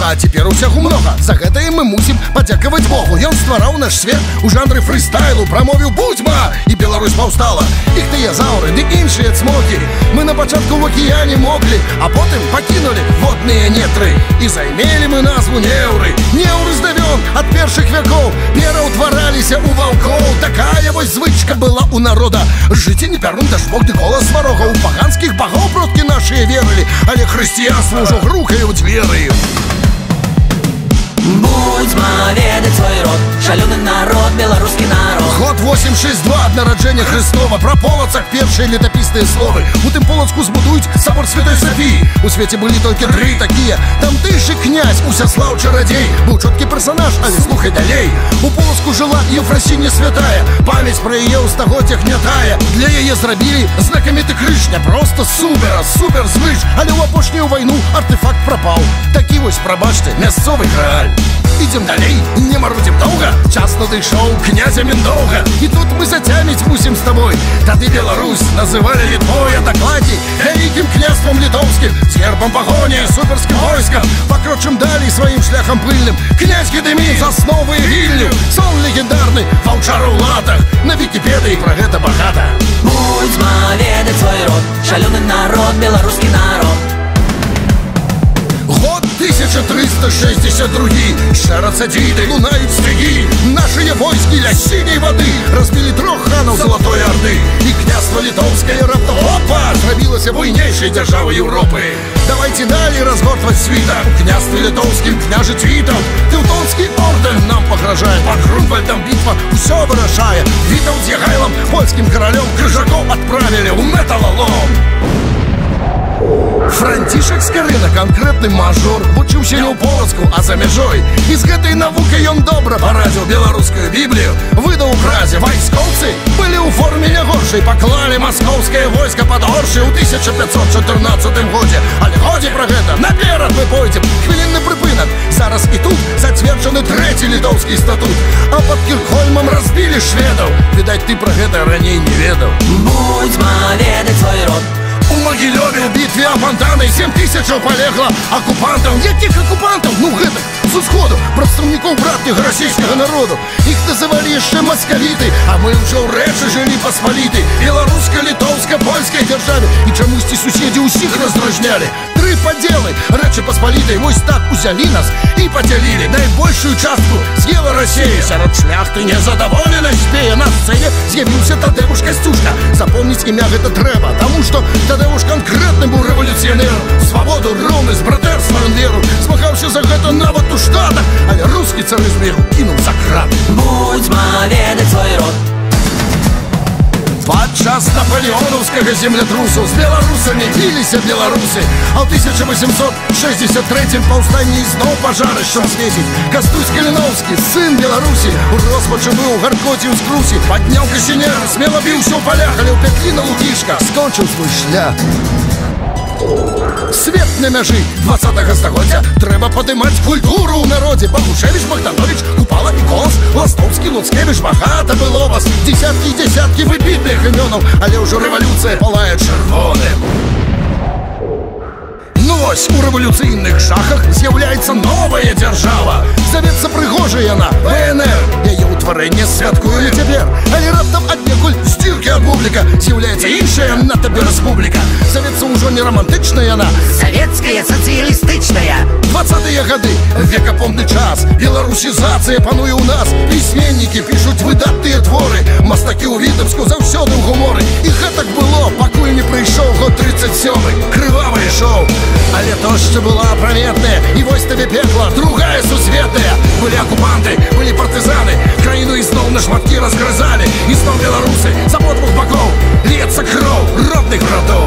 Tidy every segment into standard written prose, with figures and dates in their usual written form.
нічога, а цяпер усяго многа. За гэта мы мусім падзякаваць Богу. Ён ствараў наш свет у жанры фрыстайлу, прамовіў будзьма, і Беларусь паўстала. Іхтыязаўры ды іншыя цмокі мы на пачатку в акіяне моклі, а потым пакінулі водныя нетры. І займелі мы назву неўры. Неўры здавён ад першых вякоў пераўтвараліся ў ваўкоў. Такая вось звычка была у народа. Жыце не пярун дажбок ды голас сварога. У паганскіх багоў продкі нашыя верылі, але хрысціянства ўжо грукае ў дзверы. Будзьма ведаць свой род, шалёны народ, беларускі народ. Год 862 ад нараджэння Хрыстова. Пра Полацак першыя летапісныя словы. У тым Полацку збудуюць сабор Святой Сафіі. У свеце былі толькі 3 такія. Тамтэйшы князь Усяслаў Чарадзей быў чоткі персанаж, але слухай далей. У Полацку жыла Ефрасіння святая. Памяць пра яе ў стагоддзях не тая. Для яе зрабілі знакаміты крыж. Не проста супер звыш, але ў апошнюю вайну артефакт прапаў. Такі вось, прабачце, мясцовы грааль. Ідзем далей, не марудзім доўга. Час надышоў князя Міндоўга. І тут мы зацяміць мусім з табой. Тады Беларусь называлі Літвой, а дакладней вялікім княствам літоўскім, з гербам пагоні, суперскім войскам. Пакрочым далей сваім шляхам пыльным. Князь Гедымін засновы Вільню. Сон легендарны, ваўчар у латах. На Вікіпедыі пра гэта багата. Будзьма ведаць свой род, шалёны народ, беларускі народ. Год 1362. Шарацца дзіды, лунаюць сцягі. Нашыя войскі ля сіняй вады разбілі 3 ханаў Залатой Орды. І княства літоўскае раптам опа зрабілася буйнейшай дзяржавай Еўропы. Давайте далей разгортваць світак. У княстве літоўскім княжыць Вітаўт. Тэўтонскі ордэн нам пагражае. Пад Грунвальдам бітва ўсё вырашае. Вітаўт з Ягайлам, польскім каралём, крыжакоў адправілі ў металалом. Францішак Скарына, канкрэтны мажор, вучыўся не ў Полацку, а за мяжой. І з гэтай навукай ён добра парадзіў беларускую Біблію. Выдаў у Празе. Вайскоўцы былі ў форме не горшай. Паклалі маскоўскае войска пад Оршай у 1514 годзе. Але годзе пра гэта, наперад мы пойдзем. Хвілінны прыпынак. Зараз і тут зацверджаны 3-й літоўскі статут. А пад Кіркхольмам разбілі шведаў. Відаць, ты пра гэта раней не ведаў. Будзьма ведаць свой род. У Магілёве ў бітве Апантанай 7000 палегла акупантаў. Якіх акупантаў? Ну гэтых, з усходу, прадстаўнікоў братняга расійскага народу. Іх называлі яшчэ маскавіты, а мы ўжо ў рэчы жылі паспалітай беларуска-літоўска-польскай дзяржаве. І чамусьці суседзі ўсіх раздражнялі. 3 падзелы рэчы паспалітай вось так узялі нас і падзялілі. Найбольшую частку з'ела Расія. Сярод шляхты незадаволенай спее. На сцэне з'явіўся Тадэвуш Касцюшка. Запомніць імя гэта трэба, таму што Тадэвуш канкрэтны быў рэвалюцыянер. Свабоду, роўнасць, братэрства ён веру. Змагаўся за гэта нават у Штатах, але рускі царызм яго кінуў за краты. Будзьма ведаць свой род. Падчас напалеонаўскага землятрусу з беларусамі біліся беларусы. А ў 1863 паўстанні ізноў пажарышчам свеціць. Кастусь Каліноўскі, сын Беларусі, у роспачы быў, гаркоціў з крусі. Падняў касінер, смела біўся ў палях, але ў пятлі на лукішка скончыў свой шлях. Свет на мяжы 20-го стагоддзя. Трэба падымаць культуру ў народзе. Багушевіч, Богданович, Купала і Колас, Ластовскі, Луцкевіч. Багата было вас, дзесяткі і дзесяткі выбітных імёнаў. Але ўжо рэвалюцыя палае чырвоным. Ну вось, у рэвалюцыйных шахах з'яўляецца новая дзяржава. Завецца прыгожая яна, ВНР. Яе ўтварэнне святкуем цяпер. Але раптам аднекуль здзіркі ад бубліка з'яўляецца іншая на табе рэспубліка. Завецца ўжо не рамантычная яна, Савецкая, сацыялістычная. 20-е гады, векапомны час. Беларусізацыя пануе ў нас. Пісьменнікі пішуць выдатныя творы. Мастакі ў Вітебску заўсёды ў гуморы. І гэтак было, пакуль не прыйшоў год 37-й. Крывавае шоу. Але то ще была апраметная. І вось табе пекла, другая сусветная. Былі акупанты, былі партызаны. Краіну ізноў на шматкі разгрызалі. І зноў беларусы з абодвух бакоў. Льецца кроў родных радоў.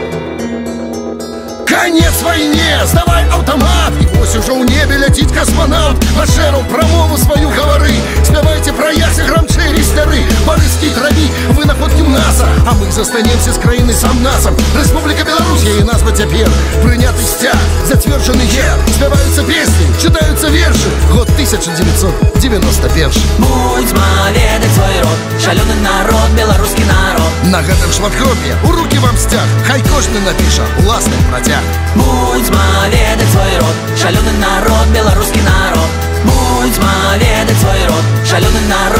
Конец войне, сдавай автомат. И вось уже у небе летит космонавт. Машеру промову свою говори. Спявайте про ясе громчей стары. Барыский трави, вы находим НАСА. А мы застанемся с краины сам насом. Республика Беларусь, ей назва теперь. Принятый стяг, затверженный гер. Спеваются песни, читаются верши. Год 1991. Будзьма ведаць свой род. Шалёны народ, беларускі народ. На гэтым шматкропе у руки вам стяг. Хай кожны напіша уласны працяг. Будзьма ведаць свой род. Шалёны народ, народ.